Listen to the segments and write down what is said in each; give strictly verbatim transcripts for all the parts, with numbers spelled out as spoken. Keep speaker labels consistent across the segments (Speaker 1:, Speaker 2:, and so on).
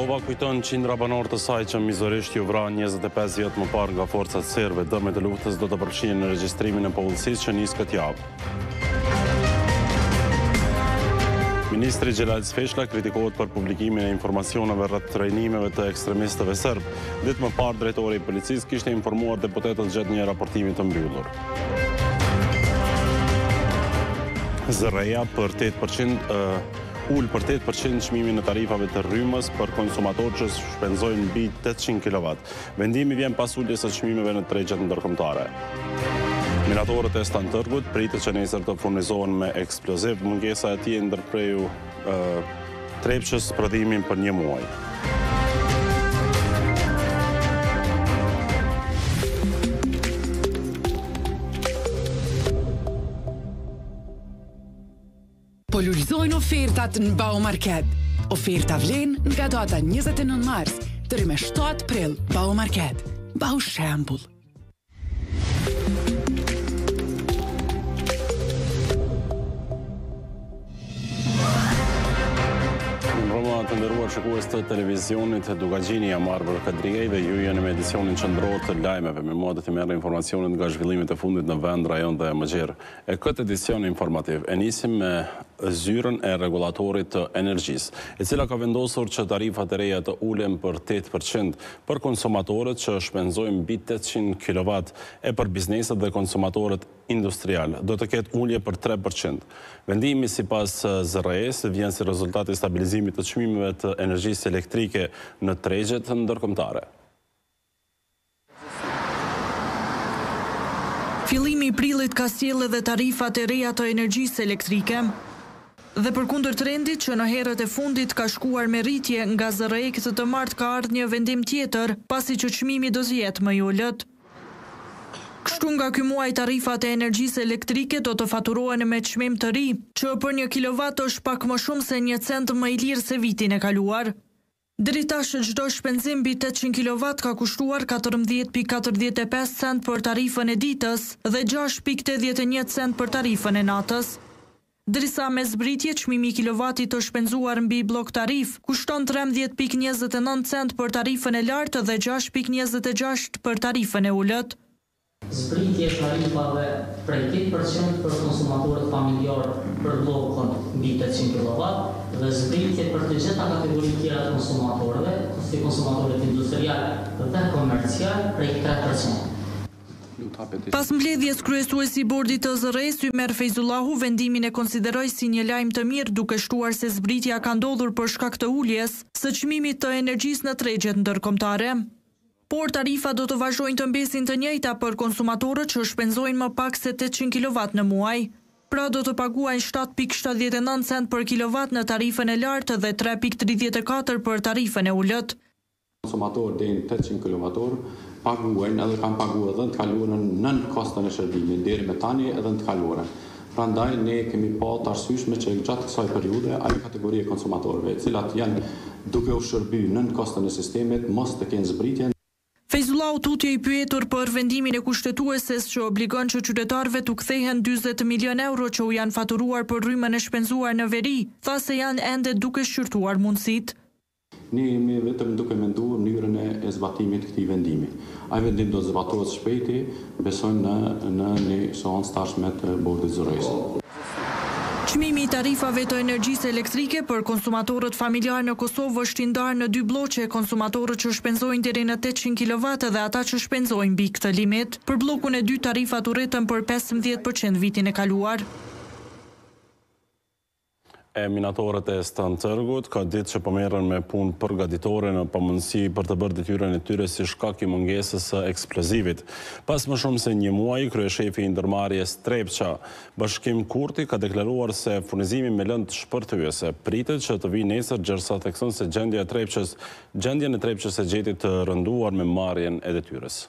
Speaker 1: Moldova kujton qindra banor të saj që mizorisht ju vra njëzet e pesë vjet më parë nga forcat serbe. Dëmet e luftës do të përfshihen në regjistrimin e policisë që nis këtë javë. Ministri Gjelal Zfeshla kritikohet për publikimin e informacioneve rreth trajnimeve të ekstremistëve serb. Ditë më parë drejtori i policisë kishte informuar deputetët gjatë një raportimi të mbyllur. zë er e-ja për tetë përqind ul për tetë përqind çmimin e tarifave të rrymës për konsumatorë që shpenzojnë mbi tetëqind kilowatt. Vendimi vjen pas uljes së çmimeve në tregjet ndërkombëtare. Minatorët e Stan Tërgut pritet që nesër të furnizohen me eksploziv. Mungesa e tij ndërpreju Trepçës prodhimin për një muaj.
Speaker 2: Po lullzojnë ofertat në Baumarket. Oferta vlen nga data njëzet e nëntë mars deri me shtatë prill. Baumarket. Bau shembull.
Speaker 1: Të nderuar shikues të televizionit, Dugagjini jam Arber Kadriej dhe ju jeni me edicionin qendror të lajmeve. Me mua do të merr informacionet nga zhvillimet e fundit në vend, rajon dhe Mëgjer. E këtë edicion informativ e nisim me zyrën e rregullatorit të energjisë, e cila ka vendosur që tarifat e reja të ulen për tetë përqind për konsumatorët që shpenzojnë mbi tetëqind kilowatt e për bizneset dhe konsumatorët industrial do të ketë ulje për tre përqind. Vendimi sipas zë er e-s vjen si rezultat i stabilizimit të çmimeve të energjisë elektrike në tregjet ndërkombëtare.
Speaker 3: Fillimi i prillit ka sjellë edhe tarifat e reja të energjisë elektrike. Dhe përkundër trendit që në herët e fundit ka shkuar me rritje, nga zë er e këtë të martë ka ardhur një vendim tjetër, pasi që çmimi do të jetë më i ulët. Kështu nga ky muaj tarifat e energjisë elektrike do të faturohen me çmim të ri, që për një kilowatt është pak më shumë se një cent më i lirë se vitin e kaluar. Deri tash çdo shpenzim mbi tetëqind kilowatt ka kushtuar katërmbëdhjetë pikë katërdhjetë e pesë cent për tarifën e ditës dhe gjashtë pikë tetëdhjetë e një cent për tarifën e natës. Drisa me zbritje, çmimi i kilowattit të shpenzuar mbi blok tarif kushton trembëdhjetë pikë njëzet e nëntë cent për tarifën e lartë dhe gjashtë pikë njëzet e gjashtë për tarifën e ulët.
Speaker 4: Zbritje tarifave prej tetë përqind për konsumatorët familjar për blokun mbi tetëqind kilowatt dhe zbritje për të gjitha kategoritë tjera të konsumatorëve, si konsumatorët industrial dhe komercial prej tre përqind.
Speaker 3: Pas mbledhjes kryesuesi i bordit të zë er e-s, Ymer Fejzullahu vendimin e konsideroi si një lajm të mirë, duke shtuar se zbritja ka ndodhur për shkak të uljes së çmimit të energjisë në tregjet ndërkombëtare. Por tarifa do të vazhdojnë të mbesin të njëjta për konsumatorët që shpenzojnë më pak se tetëqind kilowatt në muaj. Pra do të paguajnë shtatë pikë shtatëdhjetë e nëntë cent për kilowatt në tarifën e lartë dhe tre pikë tridhjetë e katër për tarifën e ulët.
Speaker 5: Konsumatorët deri në tetëqind kilowatt paguajnë edhe kanë paguar edhe në të kaluarën nën kostën e shërbimit deri me tani edhe në të kaluarën. Prandaj ne kemi pa të arsyeshme që gjatë kësaj periudhe ajo kategori e konsumatorëve, të cilat janë duke u shërbyer nën kostën e sistemit, mos të kenë zbritje.
Speaker 3: Fejzullahu tutje i pyetur për vendimin e kushtetueses që obligon që qytetarëve t'u kthehen dyzet milion euro që u janë faturuar për rrymën e shpenzuar në veri, tha se janë ende duke shqyrtuar mundësitë.
Speaker 5: Ne jemi vetëm duke menduar mënyrën e zbatimit të këtij vendimi. Ai vendim do të zbatohet shpejti, besojmë në në një seancë tashme të bordit zë er e-s.
Speaker 3: Çmimi i tarifave të energjisë elektrike për konsumatorët familjar në Kosovë është i ndarë në dy bloqe, konsumatorët që shpenzojnë deri në tetëqind kilowatt dhe ata që shpenzojnë mbi këtë limit. Për bllokun e dy tarifat u rritën për pesëmbëdhjetë përqind vitin e kaluar.
Speaker 1: E minatorët e Stan Tërgut ka ditë që po merren me punë përgatitore në pamundësi për të bërë detyrën e tyre si shkak i mungesës së eksplozivit. Pas më shumë se një muaji, kryeshefi i ndërmarrjes Trepça, Bashkim Kurti, ka deklaruar se furnizimi me lëndë shpërthyese pritet që të vijë nesër, gjërsa thekson se gjendja e Trepçës, gjendjen e Trepçës e gjeti të rënduar me marrjen e detyrës.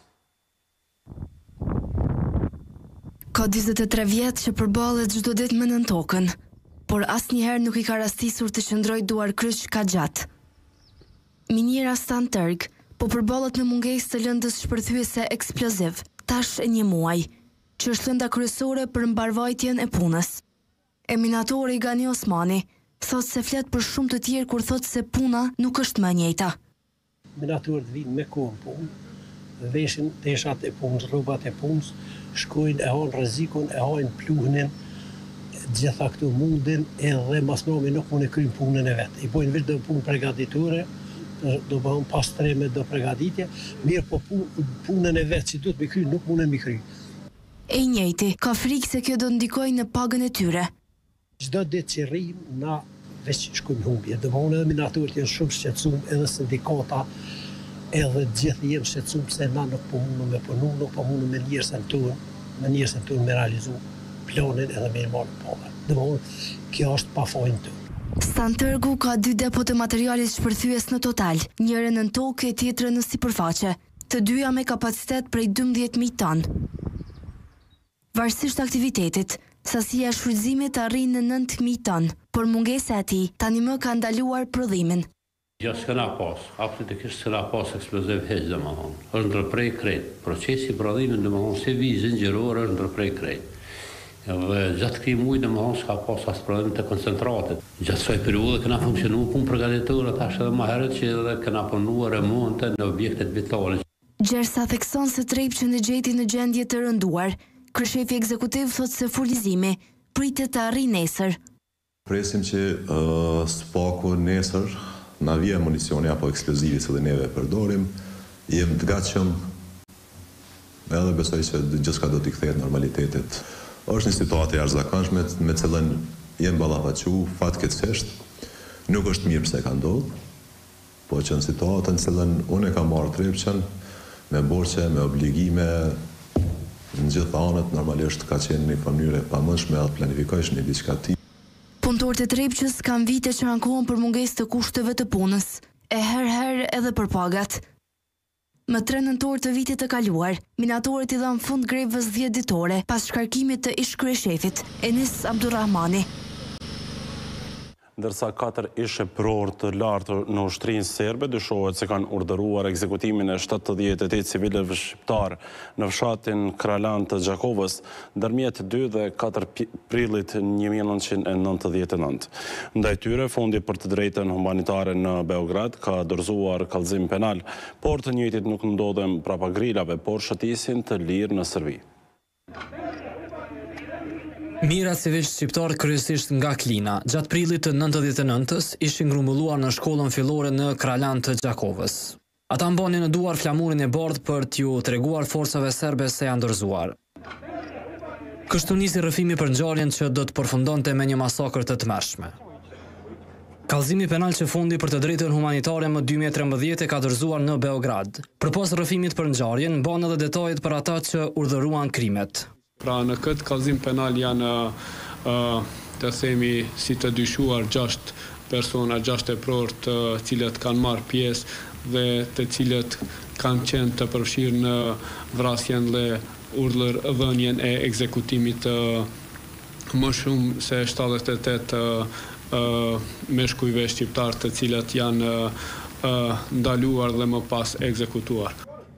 Speaker 6: Ka njëzet e tre vjet që përballet çdo ditë me nën tokën, por asnjëherë nuk i ka rastisur të qëndroj duar kryq ka gjatë. Miniera Stan Tërg po përballet me mungesë të lëndës shpërthyese eksploziv, tash e një muaj, që është lënda kryesore për mbarvajtjen e punës. Eminatori Gani Osmani thot se flet për shumë të tjerë kur thot se puna nuk është më e njëjta.
Speaker 7: Minatorët vinë me kohën punë, veshin teshat e punës, rrobat e punës, shkojnë e hajnë rrezikun, e hajnë pluhnin, gjitha këtu mundin edhe mas mbrëmje nuk mund e kryjnë punën e vet. I bojnë vetëm punë përgatitore, do bëhen pastrime, do përgatitje, mirë po punën e vet që duhet me kryjnë nuk mund e mi kryjnë.
Speaker 6: E njëjti ka frikë se kjo do ndikojë në pagën e tyre.
Speaker 7: Çdo ditë që rrim na veç shkojmë humbje. Do bëhen edhe minatorët janë shumë shqetësuar, edhe sindikata, edhe gjithë jemi shqetësuar se na nuk po mundum me punu, nuk po mundum me njerëzën tonë, me njerëzën tonë me realizu planin edhe me marrë pagën. Do bëhen kjo është pa fajin tonë.
Speaker 6: Stantërgu ka dy depo të materialit shpërthyes në total, njërën në tokë e tjetrën në sipërfaqe, të dyja me kapacitet prej dymbëdhjetë mijë tonë. Varësisht aktivitetit, sasia e shfrytëzimit arrin në nëntë mijë tonë, por mungesa e tij tani më ka ndaluar prodhimin.
Speaker 8: Jo, s'kena pas, absolutisht s'kena pas eksploziv heq, domethënë. Është ndërprej krejt. Procesi i prodhimit, domethënë, si vi zinxhiror është ndërprej krejt. Dhe gjatë këtij muaji domethënë s'ka pas as prodhim të koncentratit. Gjatë kësaj periudhe kena funksionuar punë përgatitore tash edhe më herët që edhe kena punuar remonte në objektet vitale. Gjersa
Speaker 6: thekson se Trepçën e gjeti në gjendje të rënduar, kryeshefi ekzekutiv thot se furnizimi pritet të arrijë nesër.
Speaker 9: Presim që uh, spaku nesër na vjen municioni apo eksplozivi që dhe neve përdorim, jem të gatshëm edhe besoj se gjithçka do t'i kthehet normalitetit. Është një situatë e jashtëzakonshme me cilën jem ballafaqu fatkeqësisht. Nuk është mirë pse ka ndodhur, po që në situatën në cilën unë e kam marrë Trepçën me borxhe, me obligime në gjithë anët, normalisht ka qenë një mënyrë e pamundshme të planifikosh një diçka tillë.
Speaker 6: Punëtorët e Trepçës kanë vite që ankohen për mungesë të kushteve të punës, e herë-herë edhe për pagat. Më tre nëntor të vitit të kaluar, minatorët i dhanë fund grevës dhjetë ditore pas shkarkimit të ish kryeshefit, Enis Abdurrahmani.
Speaker 1: Ndërsa katër ishe prorë të lartë në ushtrinë serbe dyshohet se kanë urdhëruar ekzekutimin e shtatëdhjetë e tetë civilëve shqiptar në fshatin Kralan të Gjakovës ndërmjet dy dhe katër prillit një mijë e nëntëqind e nëntëdhjetë e nëntë. Ndaj tyre, Fondi për të drejtën humanitare në Beograd ka dorëzuar kallëzim penal, por të njëjtit nuk ndodhen prapa grilave, por shëtisin të lirë në Serbi.
Speaker 10: Mira civil shqiptar kryesisht nga Klina, gjatë prillit të nëntëdhjetë e nëntës ishin grumbulluar në shkollën fillore në Kralan të Gjakovës. Ata mbanin në duar flamurin e bardhë për t'ju treguar forcave serbe se janë dorëzuar. Kështu nisi rrëfimi për ngjarjen që do të përfundonte me një masakër të tmerrshme. Kallëzimi penal që Fondi për të drejtën humanitare më dy mijë e trembëdhjetë ka dorëzuar në Beograd. Përpas rrëfimit për ngjarjen, mban edhe detajet për ata që urdhëruan krimet.
Speaker 11: Pra në këtë kallëzim penal janë uh, të themi si të dyshuar gjashtë persona, gjashtë e prorë të cilët kanë marrë pjesë dhe të cilët kanë qenë të përfshirë në vrasjen dhe urdhërdhënien e ekzekutimit uh, më shumë se shtatëdhjetë e tetë uh, meshkujve shqiptar të cilët janë uh, ndaluar dhe më pas ekzekutuar.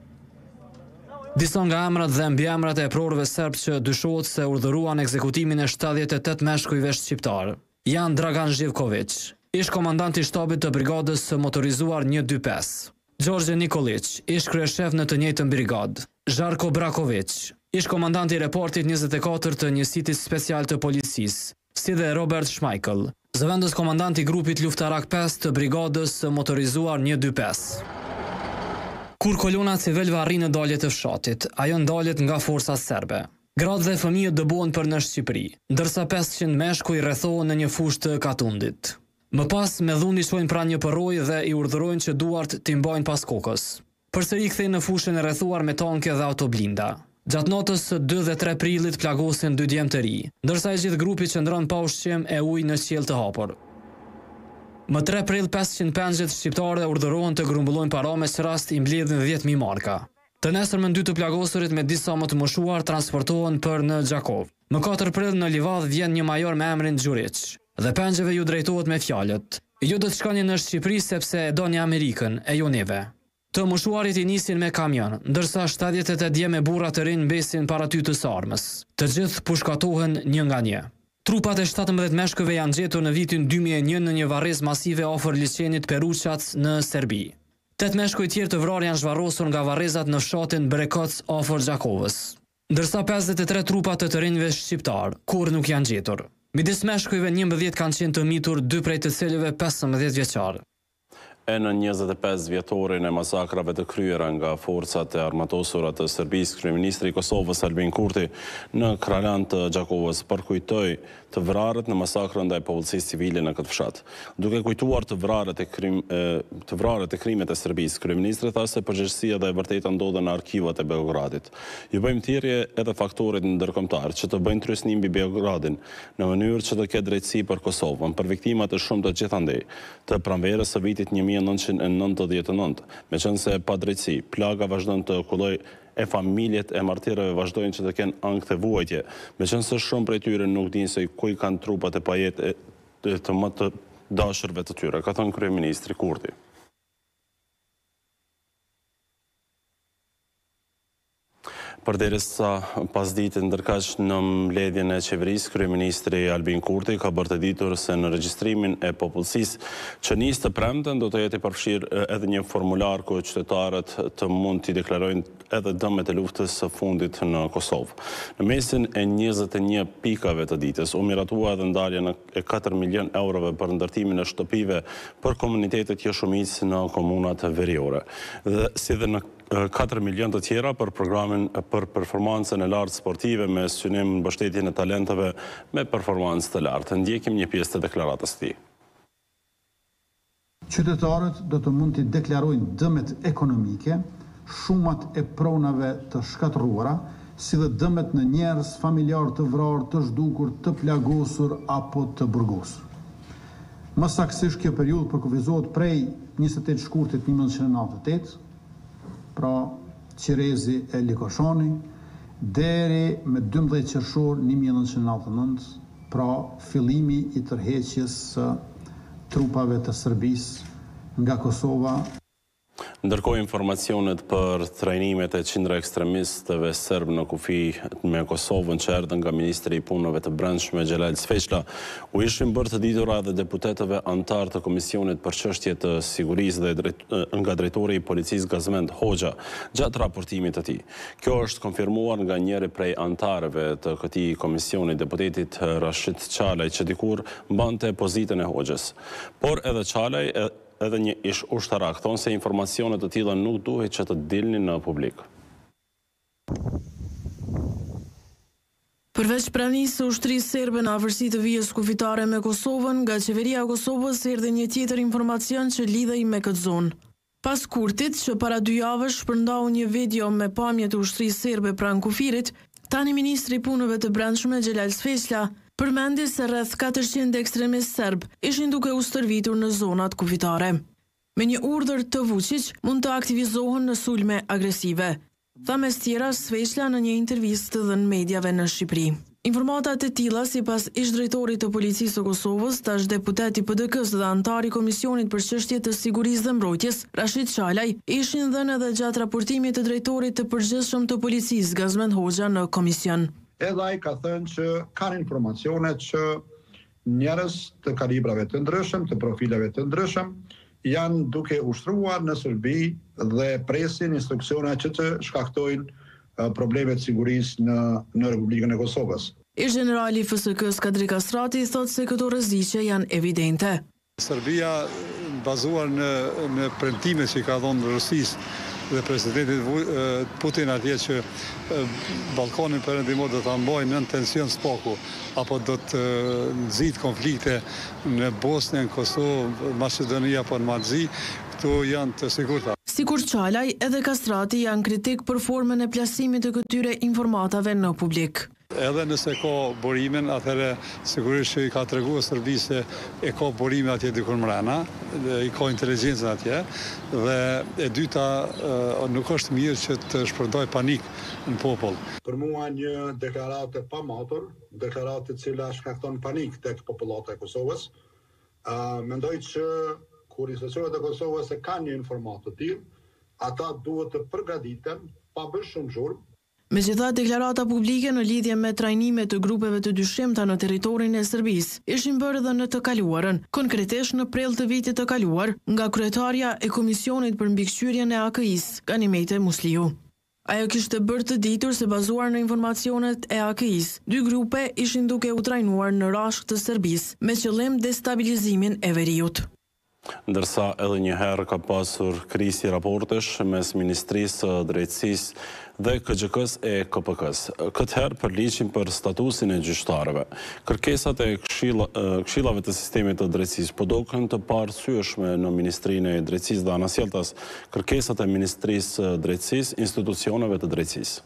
Speaker 10: Disa nga emrat dhe mbiemrat e prorëve serb që dyshohet se urdhëruan ekzekutimin e shtatëdhjetë e tetë meshkujve shqiptar janë Dragan Zhivković, ish komandant i shtabit të brigadës së motorizuar një dy pesë, Gjorgje Nikolić, ish kryeshef në të njëjtën brigadë, Zharko Braković, ish komandant i reportit njëzet e katër të njësitit special të policisë, si dhe Robert Schmeichel, zëvendës komandant i grupit luftarak pesë të brigadës së motorizuar një dy pesë. Kur kolona civilve arrin në dalje të fshatit, ajo ndalet nga forcat serbe. Gratë dhe fëmijët dëbohen për në Shqipëri, ndërsa pesëqind meshkuj rrethohen në një fushë të Katundit. Më pas, me dhunë i shojnë pranë një përroj dhe i urdhërojnë që duart t'i mbajnë pas kokës. Përsëri kthehen në fushën e rrethuar me tanke dhe autoblinda. Gjatë natës së dy dhe tre prillit plagosin dy djemë të ri, ndërsa i gjithë grupi qëndron pa ushqim e ujë në qiell të hapur. Më tre prill pesëqind pengjet shqiptare urdhërohen të grumbullojnë para me që rast i mbledhin dhjetë mijë marka. Të nesërmen dy të plagosurit me disa më të moshuar transportohen për në Gjakov. Më katër prill në Livadh vjen një major me emrin Gjurić dhe pengjeve ju drejtohet me fjalët: ju do të shkoni në Shqipëri sepse e doni Amerikën, e jo neve. Të moshuarit i nisin me kamion, ndërsa shtatëdhjetë e tetë dje me burra të rinj mbesin para ty të sarmës. Të gjithë pushkatohen një nga një. Trupat e shtatëmbëdhjetë meshkujve janë gjetur në vitin dy mijë e një në një varrezë masive afër liçenit Peruçac në Serbi. Tet meshkuj tjerë të vrarë janë zhvarrosur nga varrezat në fshatin Brekoc afër Gjakovës. Ndërsa pesëdhjetë e tre trupa të të rinjve shqiptar kur nuk janë gjetur. Midis meshkujve njëmbëdhjetë kanë qenë të mitur, dy prej të cilëve pesëmbëdhjetë vjeçar.
Speaker 1: E në njëzet e pesë vjetorin e masakrave të kryera nga forcat e armatosura të Serbisë, kryeministri i Kosovës Albin Kurti në Kralan të Gjakovës përkujtoi të vrarët në masakrën ndaj popullsisë civile në këtë fshat. Duke kujtuar të vrarët e krim e, të vrarët e krimet e Serbisë, kryeministri tha se përgjegjësia dhe e vërteta ndodhen në arkivat e Beogradit. Ju bëjmë thirrje edhe faktorit ndërkombëtar që të bëjnë trysnim mbi Beogradin në mënyrë që të ketë drejtësi për Kosovën, për viktimat e shumta gjithandej të pranverës së vitit një mijë e nëntëqind e nëntëdhjetë e nëntë. Meqense pa drejtësi, plaga vazhdon të kulloj e familjet e martirëve vazhdojnë që të kenë ankth të vuajtje, meqense shumë prej tyre nuk dinë se ku i kanë trupat e pajetë të më të dashurve të tyre, ka thënë kryeministri Kurti. Përderisa pas ditët ndërkaq në mbledhjen e qeverisë, kryeministri Albin Kurti ka bërë të ditur se në regjistrimin e popullsisë që nis të premten do të jetë i përfshirë edhe një formular ku qytetarët të mund t'i deklarojnë edhe dëmet e luftës së fundit në Kosovë. Në mesin e njëzet e një pikave të ditës u miratua edhe ndarja e katër milion eurove për ndërtimin e shtëpive për komunitetet jeshumicë në komunat veriore. Dhe si dhe në katër milion të tjera për programin për performancën e lartë sportive me synim në mbështetjen e talenteve me performancë të lartë. Ndjekim një pjesë të deklaratës së tij.
Speaker 12: Qytetarët do të mund të deklarojnë dëmet ekonomike, shumat e pronave të shkatërruara, si dhe dëmet në njerëz, familjar të vrarë, të zhdukur, të plagosur apo të burgosur. Më saktësisht kjo periudhë përkufizohet prej njëzet e tetë shkurtit një mijë nëntëqind e nëntëdhjetë e tetë, pra Qirezi e Likoshani, deri me dymbëdhjetë qershor një mijë nëntëqind e nëntëdhjetë e nëntë, pra fillimi i tërheqjes së trupave të Serbisë nga Kosova.
Speaker 1: Ndërkohë informacionet për trajnimet e qindra ekstremistëve serb në kufi me Kosovën që erdhën nga Ministri i Punëve të Brendshme Xhelal Sveçla u ishin bërë të ditura edhe deputetëve antar të Komisionit për çështje të sigurisë dhe drejt, nga drejtori i policisë Gazmend Hoxha gjatë raportimit të tij. Kjo është konfirmuar nga njëri prej antarëve të këtij komisioni, deputetit Rashid Çalaj, që dikur mbante pozitën e Hoxhës. Por edhe Çalaj edhe një ish ushtarak thonë se informacionet të tilla nuk duhet që të dilnin në publik.
Speaker 3: Përveç pranisë së ushtrisë serbe në afërsi të vijës kufitare me Kosovën, nga qeveria e Kosovës erdhi një tjetër informacion që lidhej me këtë zonë. Pas Kurtit, që para dy javësh shpërndau një video me pamje të ushtrisë serbe pranë kufirit, tani ministri i Punëve të Brendshme Xhelal Sveçla përmendi se rreth katërqind ekstremistë serb ishin duke u stërvitur në zonat kufitare. Me një urdhër të Vučić mund të aktivizohen në sulme agresive, tha mes tjera Sveçla në një intervistë dhënë mediave në Shqipëri. Informatat e tilla sipas ish-drejtorit të policisë së Kosovës, tash deputeti P D K-s dhe antari i Komisionit për çështje të sigurisë dhe mbrojtjes, Rashid Çalaj, ishin dhënë edhe gjatë raportimit të drejtorit të përgjithshëm të policisë Gazmend Hoxha në komision.
Speaker 13: Edhe ai ka thënë që kanë informacione që njerëz të kalibrave të ndryshëm, të profileve të ndryshëm, janë duke ushtruar në Serbi dhe presin instruksione që të shkaktojnë problemet sigurisë në, në Republikën e Kosovës.
Speaker 3: Ish generali F S K-s Kadri Kastrati thotë se këto rreziqe janë evidente.
Speaker 14: Serbia bazuar në, në premtime që ka dhënë Rusisë dhe presidentit Putin atje që Ballkanin perëndimor do ta mbajnë nën tension spaku apo do të nxit konflikte në Bosnjë, në Kosovë, Maqedoni apo në Malzi, këto janë të sigurta.
Speaker 3: Sikur Çalaj, edhe Kastrati janë kritik për formën e plasimit të këtyre informatave në publik.
Speaker 14: Edhe nëse ka burimin, atëherë sigurisht që i ka treguar Serbisë se e ka burime atje dikur mrena, i ka inteligjencën atje, dhe e dyta nuk është mirë që të shpërndaj panik në popull.
Speaker 13: Për mua një deklaratë pa matur, deklaratë e cila shkakton panik tek popullata e Kosovës. Uh, mendoj që kur institucionet e Kosovës e kanë një informatë të tillë, ata duhet të përgatiten pa bërë shumë zhurmë.
Speaker 3: Megjithatë, deklarata publike në lidhje me trajnime të grupeve të dyshimta në territorin e Serbisë ishin bërë edhe në të kaluarën, konkretisht në prill të vitit të kaluar, nga kryetarja e Komisionit për mbikëqyrjen e A K I-s, Ganimete Musliu. Ajo kishte bërë të ditur se bazuar në informacionet e A K I-s, dy grupe ishin duke u trajnuar në rashk të Serbisë me qëllim destabilizimin e veriut.
Speaker 1: Ndërsa edhe një herë ka pasur krisi raportesh mes Ministrisë së Drejtësisë dhe K X K-s e K P K-s. Këtë herë për ligjin për statusin e gjyqtarëve. Kërkesat e këshillave të sistemit të drejtësisë po doken të parësyeshme në Ministrinë e Drejtësisë dhe anasjeltas kërkesat e Ministrisë së Drejtësisë, institucioneve të drejtësisë.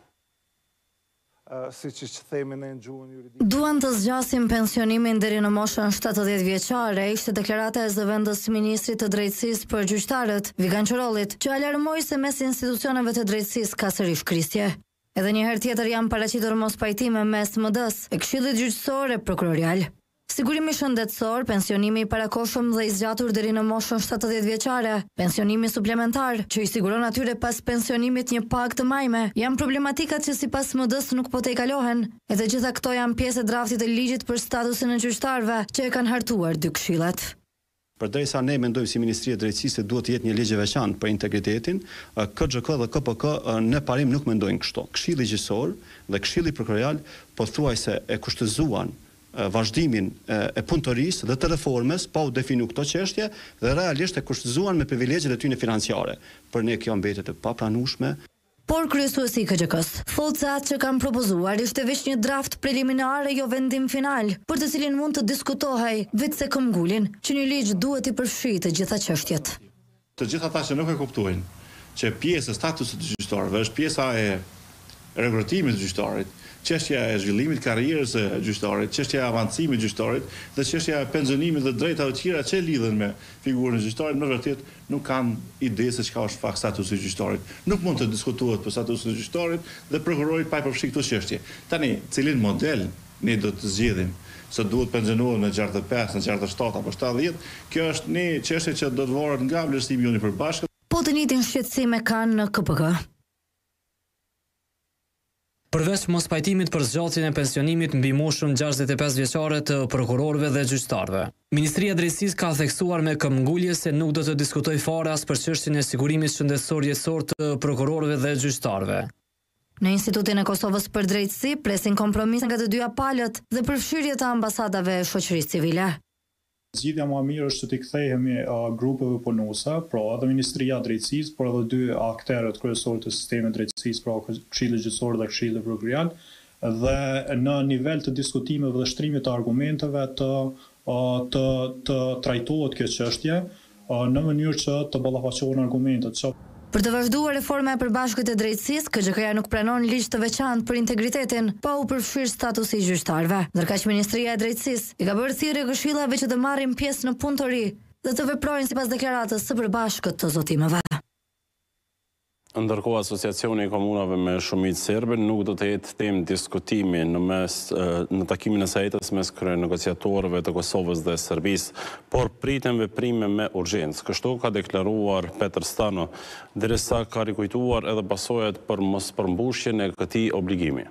Speaker 15: Duan të zgjasin pensionimin deri në moshën shtatëdhjetë vjeçare, ishte deklarata e zëvendës ministrit të drejtësisë për gjyqtarët, Vigan Qorolit, që alarmoi se mes institucioneve të drejtësisë ka sërish krisje. Edhe një herë tjetër janë paraqitur mos pajtime mes M D-s e Këshillit Gjyqësor e Prokurorial. Sigurimi shëndetësor, pensionimi i parakohshëm dhe i zgjatur deri në moshën shtatëdhjetë vjeçare, pensionimi suplementar, që i siguron atyre pas pensionimit një pagë të majme, janë problematikat që sipas M D-s nuk po tejkalohen, edhe gjitha këto janë pjesë e draftit të ligjit për statusin e gjyqtarëve, që e kanë hartuar dy këshillat.
Speaker 16: Përderisa ne mendojmë si Ministria e Drejtësisë se duhet të jetë një ligj i veçantë për integritetin, K X K dhe K P K në parim nuk mendojnë kështu. Këshilli Gjyqësor dhe Këshilli Prokurorial pothuajse e kushtëzuan vazhdimin e punëtorisë dhe të reformës pa u definu këto çështje dhe realisht e kushtëzuan me privilegjet e tyre financiare. Për ne kjo mbetet e papranueshme.
Speaker 15: Por kryesuesi i K X K-s thotë se atë që kanë propozuar ishte vetëm një draft preliminar e jo vendim final, për të cilin mund të diskutohej vetë se këmbgulin që një ligj duhet i përfshijë të gjitha çështjet.
Speaker 17: Të gjitha ata që nuk e kuptojnë që pjesë e statusit të gjyqtarëve është pjesa e rregullimit të gjyqtarit, çështja e zhvillimit karrierës së gjyqtarit, çështja e avancimit të gjyqtarit dhe çështja e pensionimit dhe drejtave të tjera që lidhen me figurën e gjyqtarit, në vërtet nuk kanë ide se çka është fakt statusi i gjyqtarit. Nuk mund të diskutohet për statusin e gjyqtarit dhe prokurori pa i përfshirë këto çështje. Tani, cilin model ne do të zgjedhim? Se duhet pensionohet në gjashtëdhjetë e pesë, në gjashtëdhjetë e shtatë apo shtatëdhjetë, kjo është një çështje që do të varet nga vlerësimi i përbashkët.
Speaker 15: Po të njëjtin shqetësim e kanë në K P K.
Speaker 10: Përveç mos pajtimit për zgjatjen e pensionimit mbi moshën gjashtëdhjetë e pesë vjeçare të prokurorëve dhe gjyqtarëve, Ministria e Drejtësisë ka theksuar me këmbgulje se nuk do të diskutojë fare as për çështjen e sigurimit shëndetësor jetësor të prokurorëve dhe gjyqtarëve.
Speaker 15: Në Institutin e Kosovës për Drejtësi presin kompromis nga të dyja palët dhe përfshirje të ambasadave e shoqërisë civile.
Speaker 18: Zgjidhja më e mirë është që të kthehemi uh, grupeve punuese, pra edhe Ministria e Drejtësisë, por edhe dy aktorët kryesorë të sistemit të drejtësisë, pra Këshilli Gjyqësor dhe Këshilli Prokurorial, dhe në nivel të diskutimeve dhe shtrimit të argumenteve të uh, të, të trajtohet kjo çështje uh, në mënyrë që të ballafaqohen argumentet. Që...
Speaker 15: Për të vazhduar reforma e përbashkët e drejtësisë, K X K-ja nuk pranon ligj të veçantë për integritetin, pa u përfshirë statusi i gjyqtarëve. Ndërkaq Ministria e Drejtësisë i ka bërë thirrje këshillave që të marrin pjesë në punëtori dhe të veprojnë sipas deklaratës së përbashkët të zotimeve.
Speaker 1: Ndërkohë, Asociacioni i Komunave me Shumicë Serbe nuk do të jetë temë diskutimi në mes në takimin e sejtës mes kryenegociatorëve të Kosovës dhe Serbisë, por priten veprime me urgjencë. Kështu ka deklaruar Petër Stano, derisa ka rikujtuar edhe pasojat për mospërmbushjen e këtij obligimi.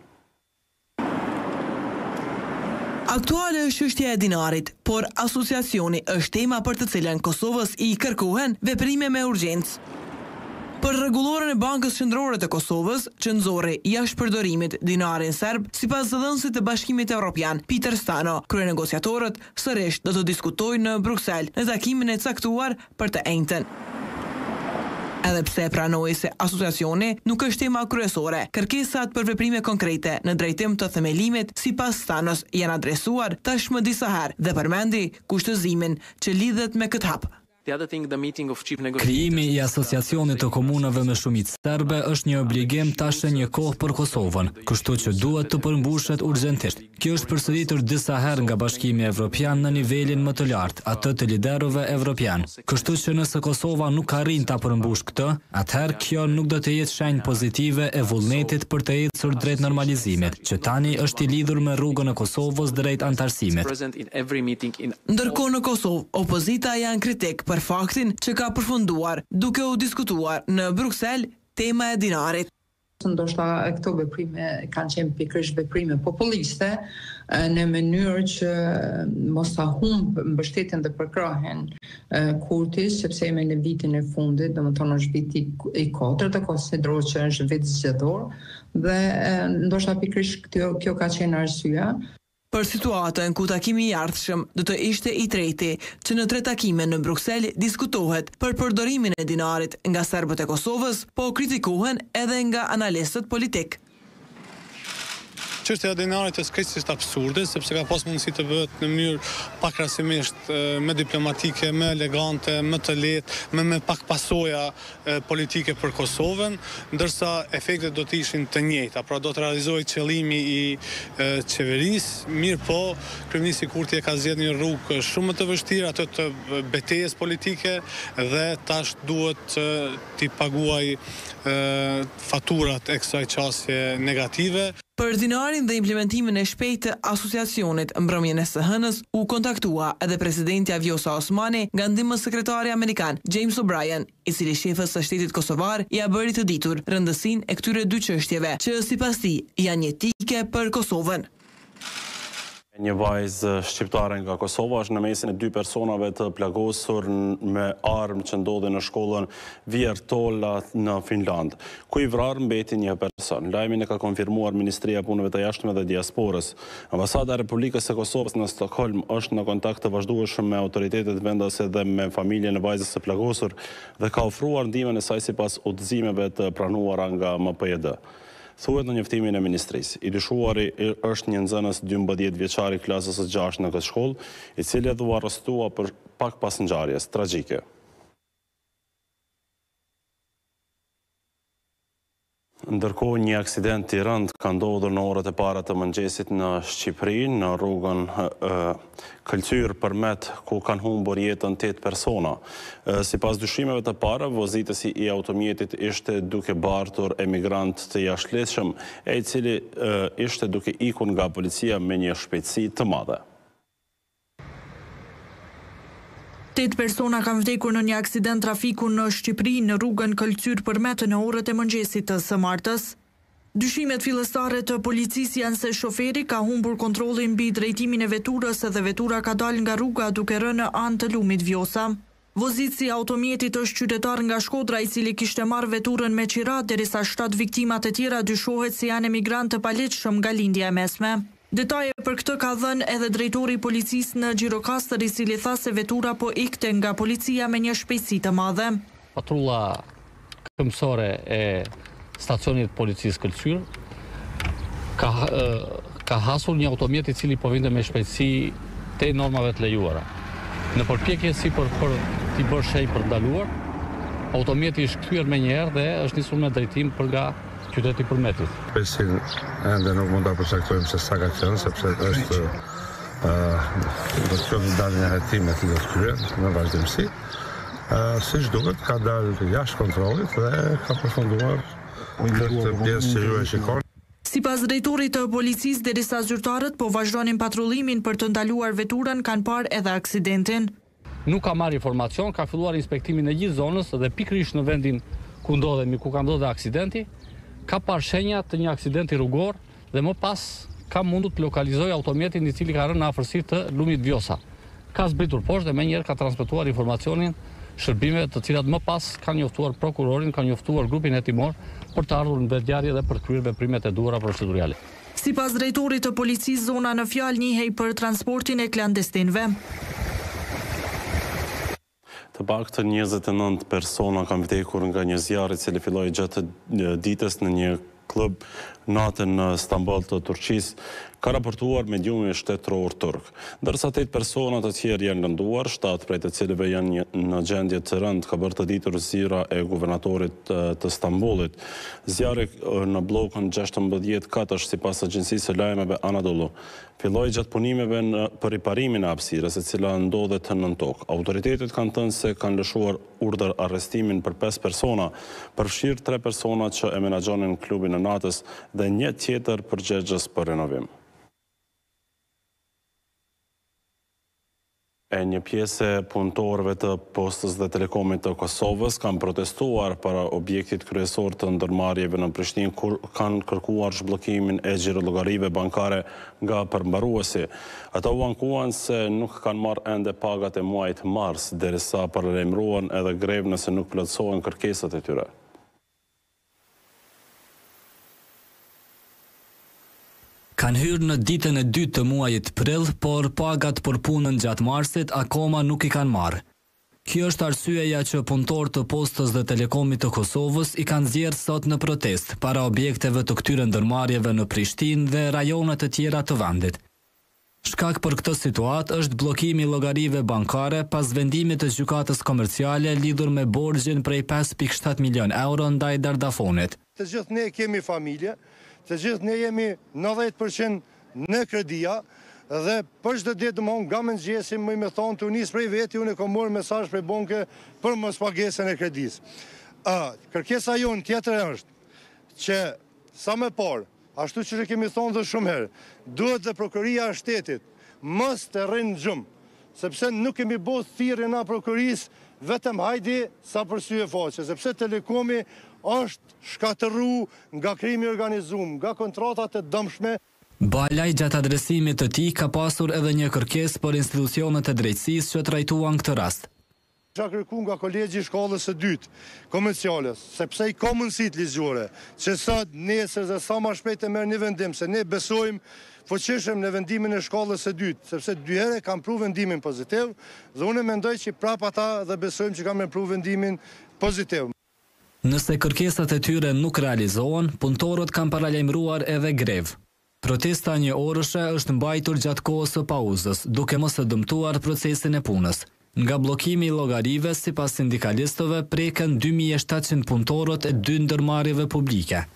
Speaker 19: Aktuale është çështja e dinarit, por asociacioni është tema për të cilën Kosovës i kërkohen veprime me urgjencë. Për rregullorën e Bankës Qendrore të Kosovës, që nxorri jashtë përdorimit dinarin serb, sipas zëdhënësit të Bashkimit Evropian, Peter Stano, kryenegociatorët sërish do të diskutojnë në Bruksel në takimin e caktuar për të enjtën. Edhe pse pranoi se asociacioni nuk është tema kryesore, kërkesat për veprime konkrete në drejtim të themelimit sipas Stanos janë adresuar tashmë disa herë dhe përmendi kushtëzimin që lidhet me këtë hap.
Speaker 10: Krijimi i asociacionit të komunave me shumicë serbe është një obligim tashë një kohë për Kosovën, kështu që duhet të përmbushet urgjentisht. Kjo është përsëritur disa herë nga Bashkimi Evropian në nivelin më të lartë, atë të liderëve evropian. Kështu që nëse Kosova nuk arrin ta përmbush këtë, atëherë kjo nuk do të jetë shenjë pozitive e vullnetit për të ecur drejt normalizimit, që tani është i lidhur me rrugën e Kosovës drejt antarësimit.
Speaker 19: Ndërkohë në Kosovë, opozita janë kritik për faktin që ka përfunduar duke u diskutuar në Bruksel tema e dinarit.
Speaker 20: Ndoshta këto veprime kanë qenë pikërisht veprime populiste në mënyrë që mos ta humb mbështetjen dhe përkrahen Kurtis, sepse jemi në vitin e fundit, domethënë është viti i katërt, dhe konsiderohet që është vit zgjedhor dhe ndoshta pikërisht kjo, kjo ka qenë arsyeja.
Speaker 19: Për situatën ku takimi i ardhshëm do të ishte i treti që në tre takime në Bruksel diskutohet për përdorimin e dinarit nga serbët e Kosovës, po kritikohen edhe nga analistët politik.
Speaker 11: Çështja e dinarit është krejtësisht absurde, sepse ka pas mundësi të bëhet në mënyrë pakrahasimisht më diplomatike, më elegante, më të lehtë, më me pak pasoja politike për Kosovën, ndërsa efektet do të ishin të njëjta, pra do të realizohej qëllimi i qeverisë, mirë po, kryeministri Kurti e ka zgjedhur një rrugë shumë më të vështirë, atë të betejës politike dhe tash duhet t'i paguaj faturat e kësaj qasje negative.
Speaker 19: Për dinarin dhe implementimin e shpejtë të asociacionit mbrëmjen e S H-nës u kontaktua edhe presidentja Vjosa Osmani nga ndihmës sekretari amerikan James O'Brien, i cili shefës së shtetit kosovar ia bëri të ditur rëndësinë e këtyre dy çështjeve, që sipas tij janë jetike për Kosovën.
Speaker 1: Një vajzë shqiptare nga Kosova është në mesin e dy personave të plagosur me armë që ndodhe në shkollën Viertola në Finland, ku i vrarë mbeti një person. Lajmin e ka konfirmuar Ministria e Punëve të Jashtme dhe Diasporës. Ambasada e Republikës së Kosovës në Stockholm është në kontakt të vazhdueshëm me autoritetet vendase dhe me familjen e vajzës së plagosur dhe ka ofruar ndihmën e saj sipas udhëzimeve të pranuara nga M P J D. Thuhet në njoftimin e ministrisë, i dyshuari është një nxënës dymbëdhjetë vjeçar i klasës së gjashtë në këtë shkollë, i cili u arrestua për pak pas ngjarjes tragjike. Ndërkohë, një aksident i rëndë ka ndodhur në orët e para të mëngjesit në Shqipëri, në rrugën Këlqyr Përmet, ku kanë humbur jetën tetë persona. Sipas dyshimeve të para, vozitësi i automjetit ishte duke bartur emigrant të jashtëligjshëm, e i cili ishte duke ikur nga policia me një shpejtësi të madhe.
Speaker 3: Tetë persona kanë vdekur në një aksident trafiku në Shqipëri në rrugën Këlqyr Përmet në orët e mëngjesit të së martës. Dyshimet fillestare të policisë janë se shoferi ka humbur kontrollin mbi drejtimin e veturës dhe vetura ka dalë nga rruga duke rënë në anë të lumit Vjosa. Vozitësi i automjetit është qytetar nga Shkodra, i cili kishte marrë veturën me qira, derisa shtat viktimat e tjera dyshohet se janë emigrantë të palegjshëm nga lindja e mesme. Detaje për këtë ka dhënë edhe drejtori i policisë në Gjirokastër, i cili tha se vetura po ikte nga policia me një shpejtësi të madhe.
Speaker 21: Patrulla këmbësore e stacionit policisë Këlqyr ka, ka hasur një automjet i cili po vinte me shpejtësi te normave të lejuara. Në përpjekje si për, për t'i bërë shej për ndaluar, automjeti është kthyer me një herë dhe është nisur me drejtim për nga qyteti Përmetit.
Speaker 22: Besin ende nuk mund ta përcaktojmë se sa ka qenë, sepse është do të qoftë dalë një hetime të do të kryen në vazhdimsi. Siç duket, ka dalë jashtë kontrollit dhe ka përfunduar këtë pjesë që ju e shikoni.
Speaker 3: Sipas drejtorit të policisë, derisa zyrtarët po vazhdonin patrullimin për të ndaluar veturën, kanë parë edhe aksidentin.
Speaker 21: Nuk ka marrë informacion, ka filluar inspektimin e gjithë zonës dhe pikërisht në vendin ku ndodhemi, ku ka ndodhur aksidenti, ka parë shenja të një aksidenti rrugor dhe më pas ka mundur të lokalizoj automjetin i cili ka rënë në afërsi të lumit Vjosa. Ka zbritur poshtë dhe menjëherë ka transmetuar informacionin shërbime të cilat më pas kanë njoftuar prokurorin, kanë njoftuar grupin hetimor për të ardhur në vetëgjarje dhe për të kryer veprimet e duhura procedurale.
Speaker 3: Sipas drejtorit të policisë, zona në fjalë njihej për transportin e klandestinëve.
Speaker 1: Të paktën njëzet e nëntë persona kanë vdekur nga një zjarr i cili filloi gjatë ditës në një klub natën në Stamboll të Turqisë, ka raportuar mediumi shtetëror turk. Ndërsa tetë persona të tjerë janë lënduar, shtatë prej të cilëve janë në gjendje të rëndë, ka bërë të ditur zyra e guvernatorit të Stambollit. Zjarri në bllokun gjashtëmbëdhjetë katësh, sipas agjencisë së lajmeve Anadolu, filloi gjatë punimeve për riparimin e hapësirës, e cila ndodhet nën tokë. Autoritetet kanë thënë se kanë lëshuar urdhër arrestimin për pesë persona, përfshirë tre persona që e menaxhonin klubin e natës dhe një tjetër përgjegjës për renovim. E një pjesë e punëtorëve të Postës dhe Telekomit të Kosovës kanë protestuar para objektit kryesor të ndërmarrjeve në Prishtinë, kur kanë kërkuar zhbllokimin e xhirollogharive bankare nga përmbaruesi. Ata u ankuan se nuk kanë marrë ende pagat e muajit mars, derisa paralajmëruan edhe grevë nëse nuk plotësohen kërkesat e tyre.
Speaker 10: Kanë hyrë në ditën e dytë të muajit prill, por pagat për punën gjatë marsit akoma nuk i kanë marrë. Kjo është arsyeja që punëtorët të Postës dhe Telekomit të Kosovës i kanë zgjerë sot në protest para objekteve të këtyre ndërmarrjeve në Prishtinë dhe rajonet të tjera të vendit. Shkak për këtë situatë është bllokimi i llogarive bankare pas vendimit të gjykatës komerciale lidhur me borxhin prej pesë pikë shtat milion euro ndaj Dardafonit.
Speaker 2: Të gjithë ne kemi familje, të gjithë ne jemi nëntëdhjetë përqind në kredia dhe për çdo ditë domthon nga mëngjesi më më thon të nis prej veti, unë kam marrë mesazh prej banke për mos pagesën e kredisë. Ë, kërkesa jonë tjetër është që sa më parë, ashtu që kemi thonë dhe shumë herë, duhet dhe prokuria e shtetit mos të rrinë gjumë, sepse nuk kemi bërë thirrje na prokurisë, vetëm hajdi sa për sy e faqe, sepse Telekomi është shkatërru nga krimi organizuar, nga kontratat e dëmshme.
Speaker 10: Balaj gjatë adresimit të tij ka pasur edhe një kërkesë për institucionet e drejtësisë që trajtuan këtë rast.
Speaker 2: Isha kërku nga kolegji i shkollës së dytë komerciale, sepse i ka mundësitë ligjore, që sot nesër dhe sa më shpejt të merr një vendim, se ne besojmë fuqishëm në vendimin e shkollës së dytë, sepse dy herë kanë pru vendimin pozitiv, dhe unë mendoj që prap ata dhe besojmë që kanë pru vendimin pozitiv.
Speaker 10: Nëse kërkesat e tyre nuk realizohen, punëtorët kanë paralajmëruar edhe grevë. Protesta një orëshe është mbajtur gjatë kohës së pauzës, duke mos e dëmtuar procesin e punës. Nga bllokimi i llogarive, sipas sindikalistëve, preken dy mijë e shtatëqind punëtorët e dy ndërmarrjeve publike.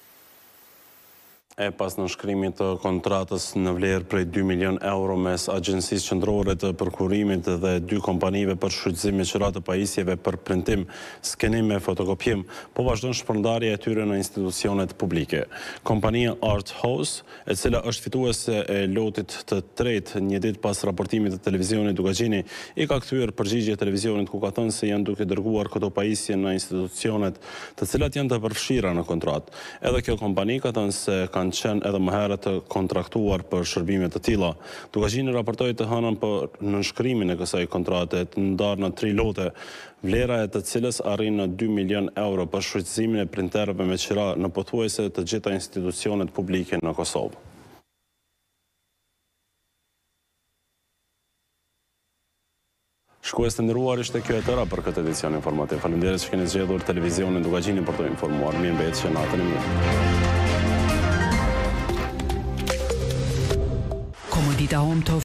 Speaker 1: E pas nënshkrimit të kontratës në vlerë prej dy milion euro mes Agjencisë Qendrore të Përkurimit dhe dy kompanive për shfrytëzim me qira të pajisjeve për printim, skenim e fotokopjim, po vazhdon shpërndarja e tyre në institucionet publike. Kompania Art House, e cila është fituese e lotit të tretë një ditë pas raportimit të televizionit Dugagjini, i ka kthyer përgjigje televizionit ku ka thënë se janë duke dërguar këto pajisje në institucionet të cilat janë të përfshira në kontratë. Edhe kjo kompani ka thënë se kanë qenë edhe më herët të kontraktuar për shërbime të tilla. Dugagjini raportoi të hënën për nënshkrimin e kësaj kontrate të ndarë në tri lote, vlera e të cilës arrin në dy milion euro për shfrytëzimin e printerëve me qira në pothuajse të gjitha institucionet publike në Kosovë. Shkues të nderuar, ishte kjo e tëra për këtë edicion informativ. Faleminderit që keni zgjedhur televizionin Dugagjini për të informuar. Mirë mbetje që natën e mirë.
Speaker 4: Komodita Home